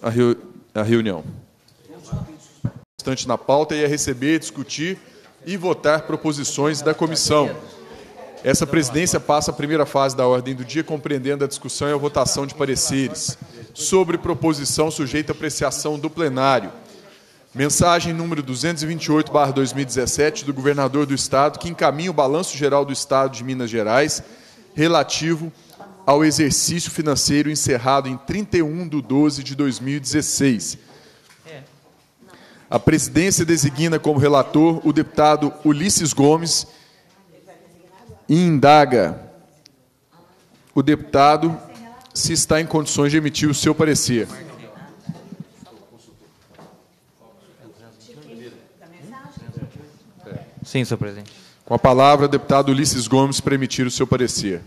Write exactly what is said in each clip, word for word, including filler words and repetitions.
a, reu, a reunião. Na pauta e a receber, discutir e votar proposições da comissão. Essa presidência passa a primeira fase da ordem do dia, compreendendo a discussão e a votação de pareceres sobre proposição sujeita à apreciação do plenário. Mensagem número duzentos e vinte e oito barra dois mil e dezessete do governador do Estado, que encaminha o balanço geral do Estado de Minas Gerais relativo ao exercício financeiro encerrado em trinta e um de doze de dois mil e dezesseis. A presidência designa como relator o deputado Ulisses Gomes e indaga o deputado se está em condições de emitir o seu parecer. Sim, senhor presidente. Com a palavra, o deputado Ulisses Gomes para emitir o seu parecer.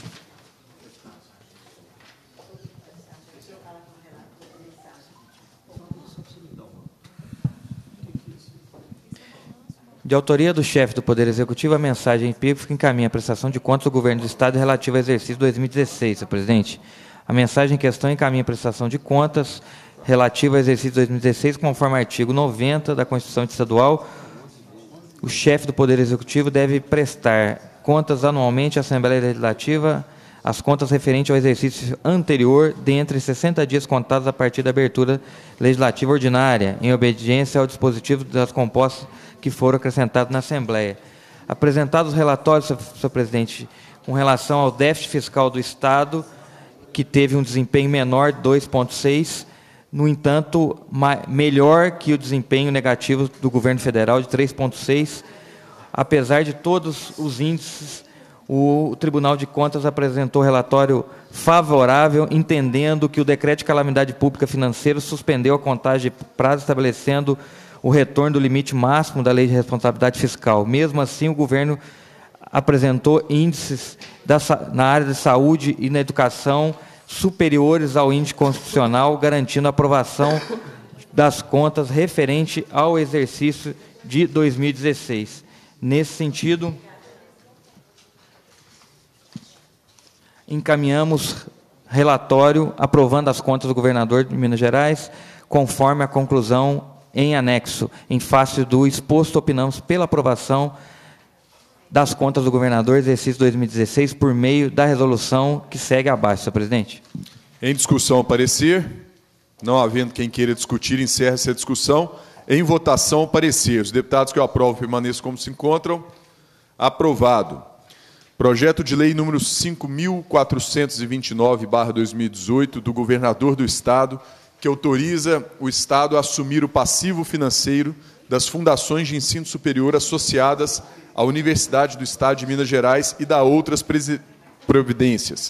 De autoria do chefe do Poder Executivo, a mensagem epígrafe que encaminha a prestação de contas do Governo do Estado relativa ao exercício dois mil e dezesseis, senhor presidente. A mensagem em questão encaminha a prestação de contas relativa ao exercício dois mil e dezesseis, conforme artigo noventa da Constituição Estadual. O chefe do Poder Executivo deve prestar contas anualmente à Assembleia Legislativa, as contas referentes ao exercício anterior, dentre sessenta dias contados a partir da abertura legislativa ordinária, em obediência ao dispositivo das compostas que foram acrescentados na Assembleia. Apresentados os relatórios, senhor presidente, com relação ao déficit fiscal do Estado, que teve um desempenho menor de dois vírgula seis, no entanto, melhor que o desempenho negativo do governo federal de três vírgula seis. Apesar de todos os índices, o Tribunal de Contas apresentou relatório favorável, entendendo que o decreto de calamidade pública financeira suspendeu a contagem de prazo, estabelecendo o retorno do limite máximo da Lei de Responsabilidade Fiscal. Mesmo assim, o governo apresentou índices da, na área de saúde e na educação superiores ao índice constitucional, garantindo a aprovação das contas referente ao exercício de dois mil e dezesseis. Nesse sentido, encaminhamos relatório aprovando as contas do governador de Minas Gerais, conforme a conclusão em anexo. Em face do exposto, opinamos pela aprovação das contas do governador, exercício dois mil e dezesseis, por meio da resolução que segue abaixo, senhor presidente. Em discussão, parecer. Não havendo quem queira discutir, encerra-se a discussão. Em votação, parecer. Os deputados que eu aprovo permaneçam como se encontram. Aprovado. Projeto de lei número cinco mil quatrocentos e vinte e nove barra dois mil e dezoito, do governador do Estado, que autoriza o Estado a assumir o passivo financeiro das fundações de ensino superior associadas à Universidade do Estado de Minas Gerais e da outras providências.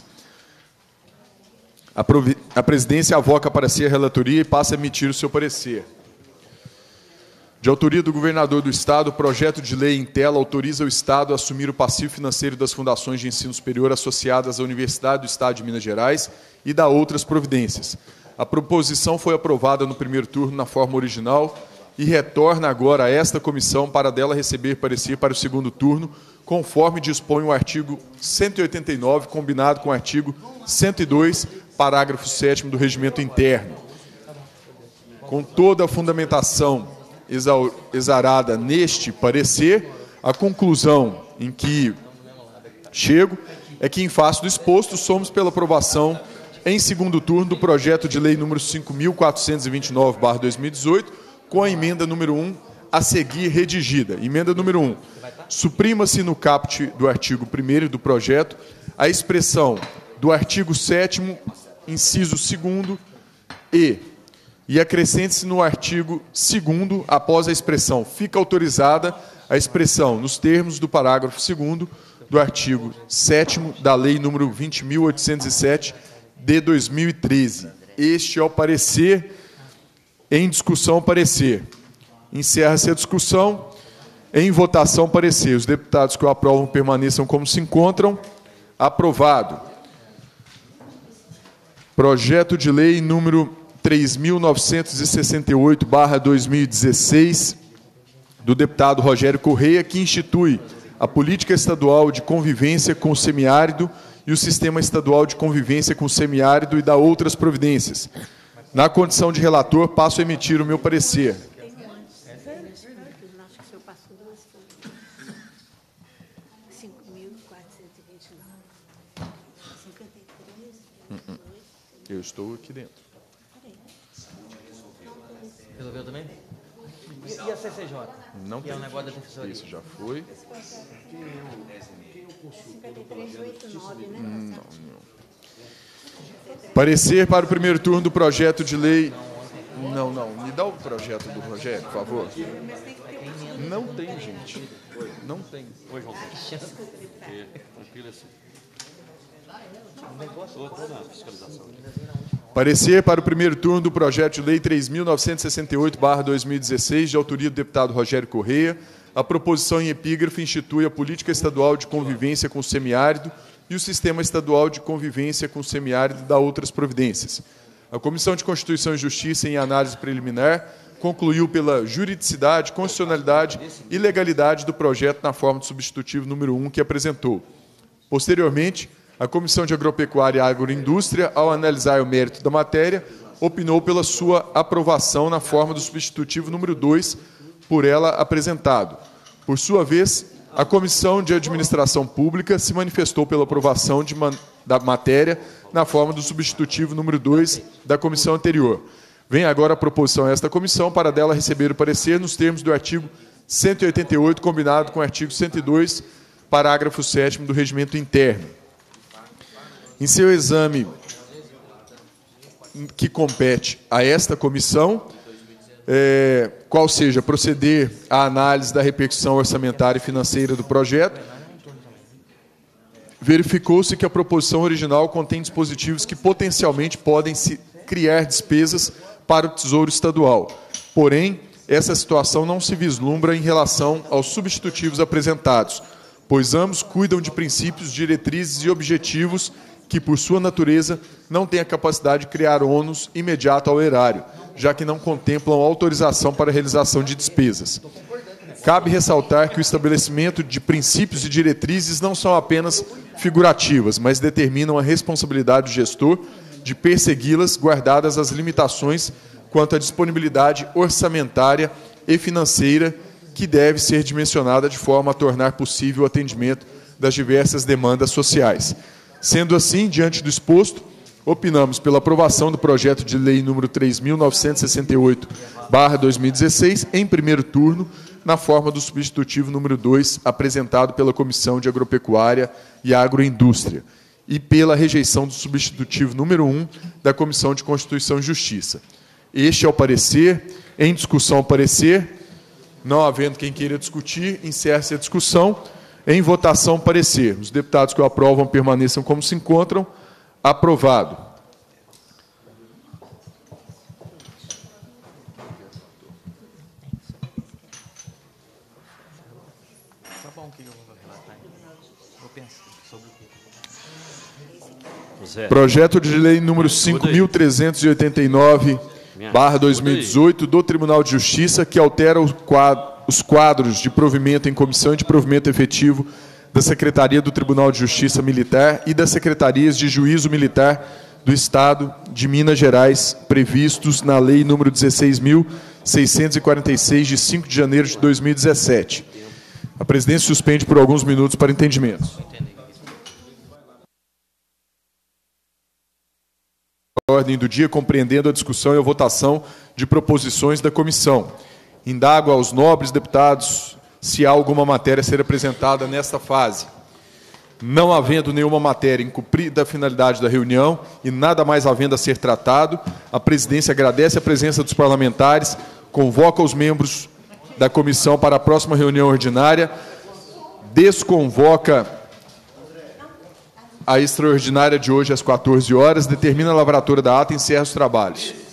A, provi a presidência avoca para si a relatoria e passa a emitir o seu parecer. De autoria do governador do Estado, o projeto de lei em tela autoriza o Estado a assumir o passivo financeiro das fundações de ensino superior associadas à Universidade do Estado de Minas Gerais e da outras providências. A proposição foi aprovada no primeiro turno na forma original e retorna agora a esta comissão para dela receber parecer para o segundo turno, conforme dispõe o artigo cento e oitenta e nove, combinado com o artigo cento e dois, parágrafo sétimo do Regimento Interno. Com toda a fundamentação exarada neste parecer, a conclusão em que chego é que, em face do exposto, somos pela aprovação em segundo turno do projeto de lei número cinco mil quatrocentos e vinte e nove barra dois mil e dezoito, com a emenda número um a seguir redigida. Emenda número um. Suprima-se no caput do artigo primeiro do projeto a expressão do artigo sétimo, inciso segundo, e, e acrescente-se no artigo segundo, após a expressão fica autorizada, a expressão nos termos do parágrafo segundo do artigo sétimo da lei número vinte mil oitocentos e sete, de dois mil e treze. Este é o parecer. Em discussão, parecer. Encerra-se a discussão. Em votação, parecer. Os deputados que o aprovam permaneçam como se encontram. Aprovado. Projeto de lei número três mil novecentos e sessenta e oito barra dois mil e dezesseis, do deputado Rogério Correia, que institui a política estadual de convivência com o semiárido e o sistema estadual de convivência com o semiárido e da outras providências. Na condição de relator, passo a emitir o meu parecer. Eu estou aqui dentro. Resolveu também? E, e a C C J? Não que tem. É um negócio da defensoria. Isso já foi. Hum, não, não. Parecer para o primeiro turno do projeto de lei. Não, não. Me dá o projeto do Rogério, por favor. Não tem, gente. Não tem. Oi, João. Tranquilo assim. Parecer para o primeiro turno do projeto de lei três mil novecentos e sessenta e oito barra dois mil e dezesseis, de autoria do deputado Rogério Correia. A proposição em epígrafe institui a política estadual de convivência com o semiárido e o sistema estadual de convivência com o semiárido e dá outras providências. A Comissão de Constituição e Justiça, em análise preliminar, concluiu pela juridicidade, constitucionalidade e legalidade do projeto na forma do substitutivo número um que apresentou. Posteriormente, a Comissão de Agropecuária e Agroindústria, ao analisar o mérito da matéria, opinou pela sua aprovação na forma do substitutivo número dois, por ela apresentado. Por sua vez, a Comissão de Administração Pública se manifestou pela aprovação de man da matéria na forma do substitutivo número dois da comissão anterior. Vem agora a proposição a esta comissão para dela receber o parecer nos termos do artigo cento e oitenta e oito, combinado com o artigo cento e dois, parágrafo sétimo do Regimento Interno. Em seu exame que compete a esta comissão, é, qual seja proceder à análise da repercussão orçamentária e financeira do projeto, verificou-se que a proposição original contém dispositivos que potencialmente podem se criar despesas para o Tesouro Estadual. Porém, essa situação não se vislumbra em relação aos substitutivos apresentados, pois ambos cuidam de princípios, diretrizes e objetivos que, por sua natureza, não têm a capacidade de criar ônus imediato ao erário, já que não contemplam autorização para a realização de despesas. Cabe ressaltar que o estabelecimento de princípios e diretrizes não são apenas figurativas, mas determinam a responsabilidade do gestor de persegui-las, guardadas as limitações quanto à disponibilidade orçamentária e financeira que deve ser dimensionada de forma a tornar possível o atendimento das diversas demandas sociais. Sendo assim, diante do exposto, opinamos pela aprovação do projeto de lei número três mil novecentos e sessenta e oito barra dois mil e dezesseis, em primeiro turno, na forma do substitutivo número dois, apresentado pela Comissão de Agropecuária e Agroindústria, e pela rejeição do substitutivo número um da Comissão de Constituição e Justiça. Este é o parecer. Em discussão, o parecer. Não havendo quem queira discutir, encerra-se a discussão. Em votação, parecer. Os deputados que o aprovam permaneçam como se encontram. Aprovado. Projeto de lei número cinco mil trezentos e oitenta e nove barra dois mil e dezoito do Tribunal de Justiça, que altera o quadro, os quadros de provimento em comissão e de provimento efetivo da Secretaria do Tribunal de Justiça Militar e das Secretarias de Juízo Militar do Estado de Minas Gerais, previstos na Lei número dezesseis mil seiscentos e quarenta e seis, de cinco de janeiro de dois mil e dezessete. A presidência suspende por alguns minutos para entendimentos. Ordem do dia, compreendendo a discussão e a votação de proposições da comissão. Indago aos nobres deputados se há alguma matéria a ser apresentada nesta fase. Não havendo nenhuma matéria em cumprida a finalidade da reunião e nada mais havendo a ser tratado, a presidência agradece a presença dos parlamentares, convoca os membros da comissão para a próxima reunião ordinária, desconvoca a extraordinária de hoje às quatorze horas, determina a lavratura da ata e encerra os trabalhos.